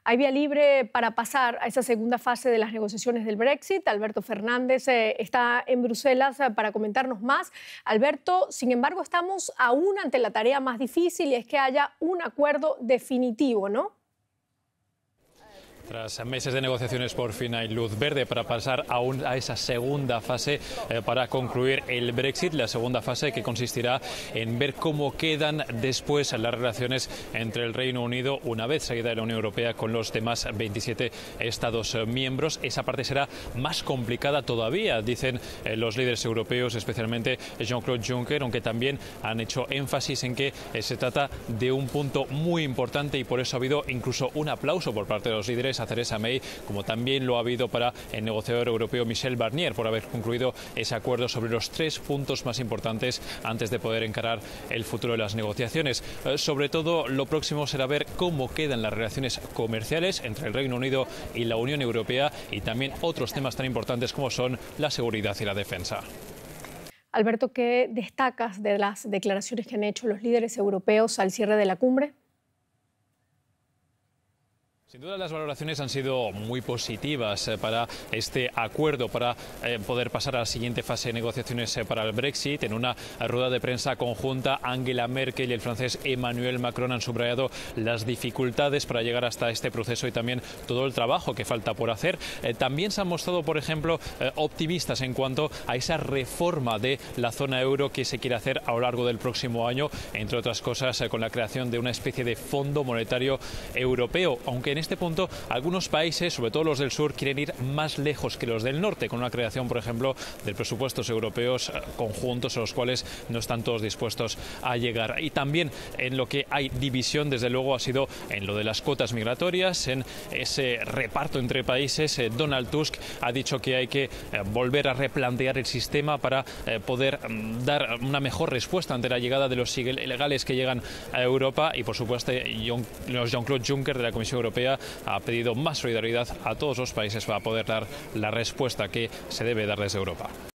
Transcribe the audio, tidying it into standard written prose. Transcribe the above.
¿Hay vía libre para pasar a esa segunda fase de las negociaciones del Brexit? Alberto Fernández está en Bruselas para comentarnos más. Alberto, sin embargo, estamos aún ante la tarea más difícil y es que haya un acuerdo definitivo, ¿no? Tras meses de negociaciones, por fin hay luz verde para pasar a esa segunda fase para concluir el Brexit, la segunda fase que consistirá en ver cómo quedan después las relaciones entre el Reino Unido una vez salida de la Unión Europea con los demás 27 Estados miembros. Esa parte será más complicada todavía, dicen los líderes europeos, especialmente Jean-Claude Juncker, aunque también han hecho énfasis en que se trata de un punto muy importante y por eso ha habido incluso un aplauso por parte de los líderes a Theresa May, como también lo ha habido para el negociador europeo Michel Barnier, por haber concluido ese acuerdo sobre los 3 puntos más importantes antes de poder encarar el futuro de las negociaciones. Sobre todo, lo próximo será ver cómo quedan las relaciones comerciales entre el Reino Unido y la Unión Europea y también otros temas tan importantes como son la seguridad y la defensa. Alberto, ¿qué destacas de las declaraciones que han hecho los líderes europeos al cierre de la cumbre? Sin duda las valoraciones han sido muy positivas para este acuerdo, para poder pasar a la siguiente fase de negociaciones para el Brexit. En una rueda de prensa conjunta, Angela Merkel y el francés Emmanuel Macron han subrayado las dificultades para llegar hasta este proceso y también todo el trabajo que falta por hacer. También se han mostrado, por ejemplo, optimistas en cuanto a esa reforma de la zona euro que se quiere hacer a lo largo del próximo año, entre otras cosas con la creación de una especie de fondo monetario europeo, aunque en este punto algunos países, sobre todo los del sur, quieren ir más lejos que los del norte, con una creación, por ejemplo, de presupuestos europeos conjuntos a los cuales no están todos dispuestos a llegar. Y también en lo que hay división, desde luego, ha sido en lo de las cuotas migratorias, en ese reparto entre países. Donald Tusk ha dicho que hay que volver a replantear el sistema para poder dar una mejor respuesta ante la llegada de los ilegales que llegan a Europa y, por supuesto, Jean-Claude Juncker de la Comisión Europea ha pedido más solidaridad a todos los países para poder dar la respuesta que se debe dar desde Europa.